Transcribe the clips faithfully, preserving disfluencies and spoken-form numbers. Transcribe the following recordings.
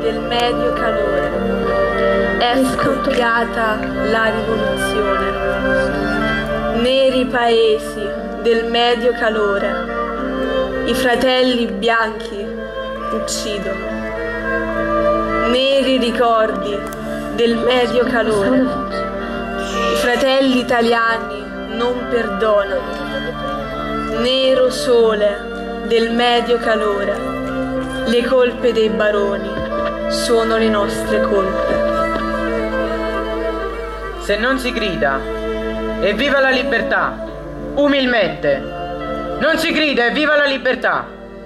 del medio calore. È scoppiata la rivoluzione. Neri paesi del medio calore. I fratelli bianchi uccidono. Neri ricordi del medio calore. I fratelli italiani non perdonano. Nero sole del medio calore. Le colpe dei baroni sono le nostre colpe. Se non si grida evviva la libertà, umilmente, non si grida evviva la libertà.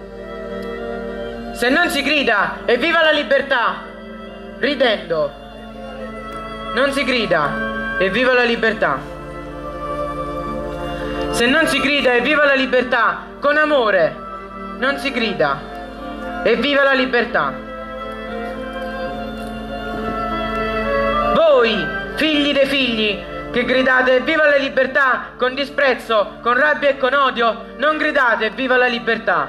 Se non si grida evviva la libertà, ridendo, non si grida evviva la libertà. Se non si grida evviva la libertà, con amore, non si grida evviva la libertà. Voi, figli dei figli, che gridate viva la libertà con disprezzo, con rabbia e con odio, non gridate viva la libertà.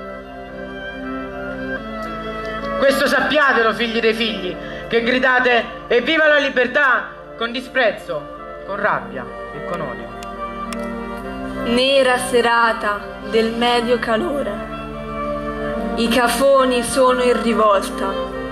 Questo sappiatelo, figli dei figli, che gridate evviva la libertà con disprezzo, con rabbia e con odio. Nera serata del medio calore. I cafoni sono in rivolta.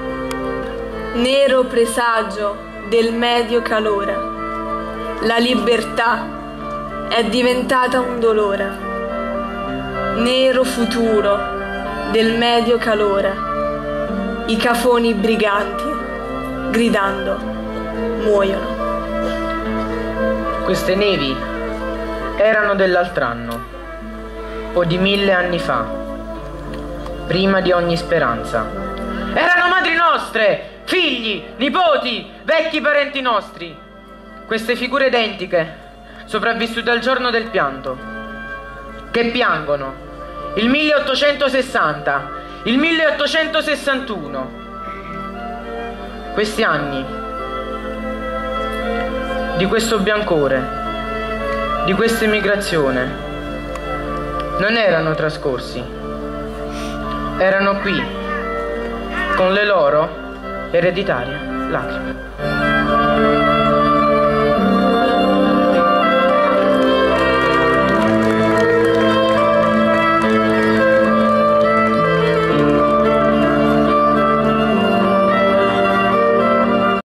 Nero presagio del medio calore. La libertà è diventata un dolore. Nero futuro del medio calore. I cafoni briganti, gridando, muoiono. Queste nevi erano dell'altro anno, o di mille anni fa, prima di ogni speranza. Erano madri nostre, figli, nipoti, vecchi parenti nostri. Queste figure identiche, sopravvissute al giorno del pianto, che piangono il milleottocentosessanta, il milleottocentosessantuno. Questi anni di questo biancore, di questa emigrazione, non erano trascorsi, erano qui, con le loro ereditarie lacrime.